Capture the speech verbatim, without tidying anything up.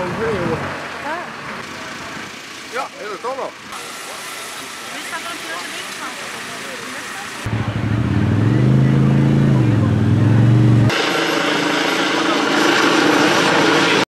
Ja. Ja, hele toch nog. Wie staat er een keer in de